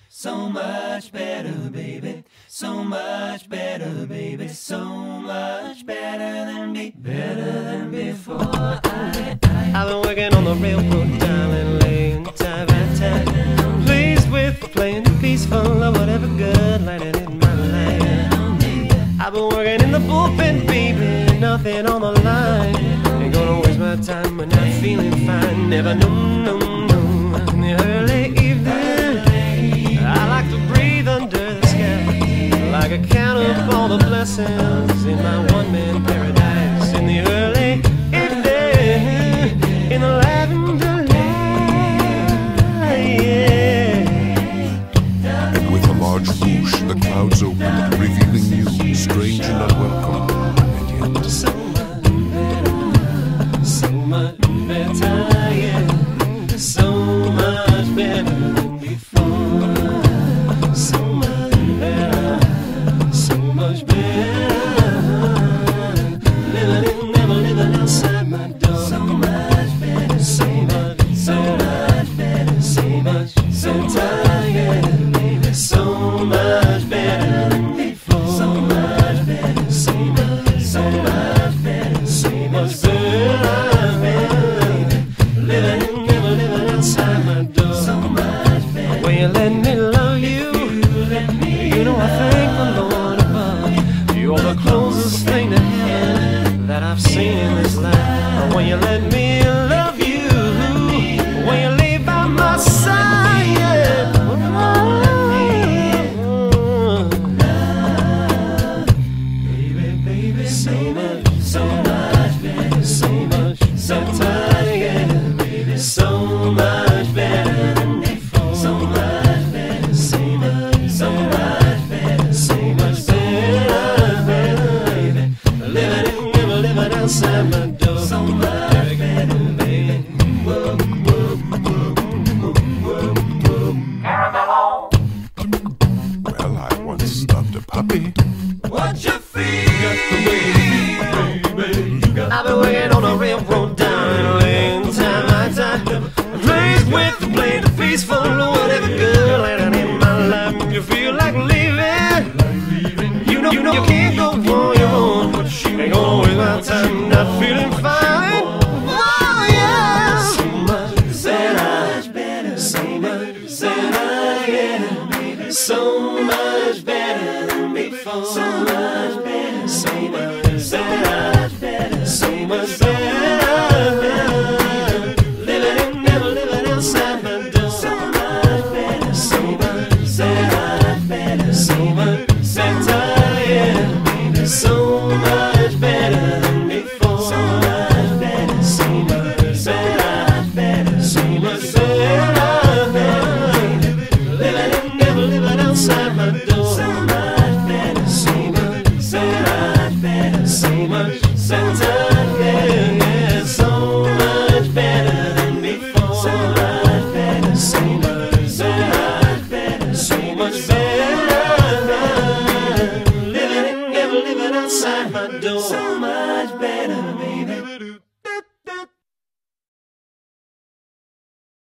So much better, baby. So much better, baby. So much better than before. I've been working on the railroad, darling, laying time by time. Pleased with playing the peaceful or whatever good lighting in my life. I've been working in the bullpen, baby, nothing on the line. Ain't gonna waste my time when I'm feeling fine. Never no. In the early evening, I like to breathe under the sky, like a count of all the blessings in my one-man paradise. In the early evening, in the lavender light, yeah. And with a large whoosh, the clouds open, revealing you, strange and unwelcome, and yet So much better, yeah. So much better than before. So much better, so much better. Never living outside my door. So much better, so much better, so much better, yeah, baby. So much better than before. So much better, so much better, so much better. Never living outside my door. So much better. When you let me love you, you know I thank the Lord above. You're the closest thing to heaven that I've seen in this life. When you let me love you, when you lay by my side, yeah. Baby, so much better, so much better, yeah. So much better than before. So much better, so much better, so much better, baby. Never living outside my door. So much better, baby. well, I once loved a puppy. What you feel? I've been working on a railroad down laying time by time. Pleased with the play the peaceful or whatever good lighting in my life. You feel like leaving. You know you can't go on your own. Ain't gonna waste my time not feeling fine. Oh yeah. So much better, so much better, yeah. So much better than before. So much better, so much better, so much better. Never living outside my door. So much better, so much better, so much better, yeah. So much better than before. So much better, so much better, so much better. Never living outside my door. So much better, so much better, so much better, yeah. So much better than before. So much better, so much better, so much better.